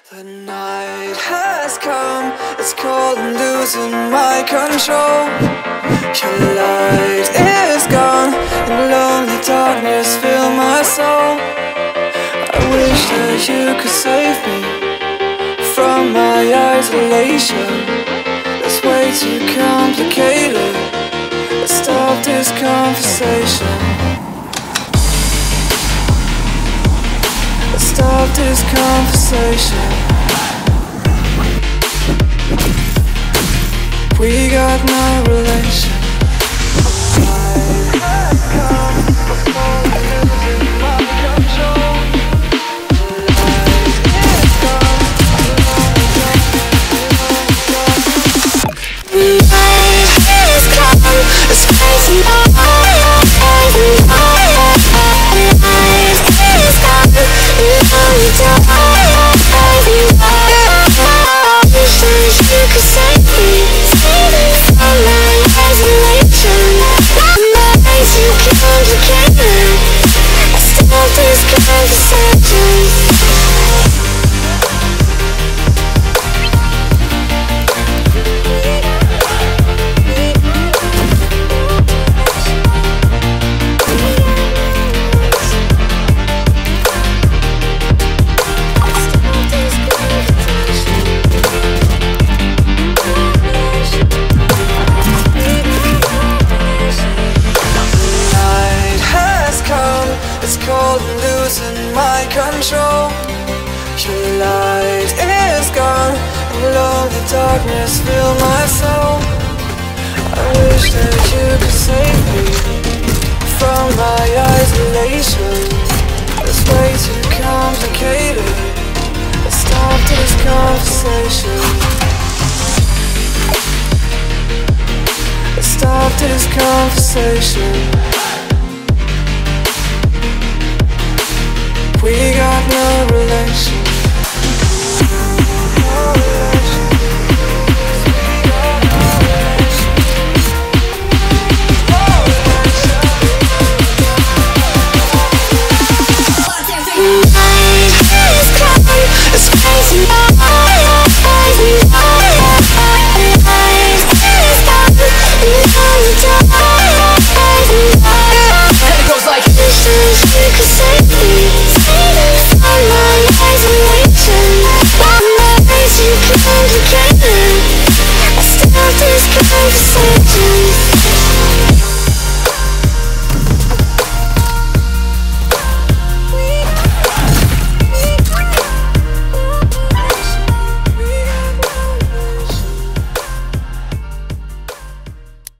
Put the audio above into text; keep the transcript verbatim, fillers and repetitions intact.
The night has come, it's cold and losing my control. Your light is gone, and lonely darkness fill my soul. I wish that you could save me from my isolation. It's way too complicated. Let's stop this conversation. Let's stop this conversation. We got no relation. It's crazy. It's cold and losing my control. Your light is gone, and lonely darkness fill my soul. I wish that you could save me from my isolation. It's way too complicated. Let's stop this conversation. Let's stop this conversation. We got no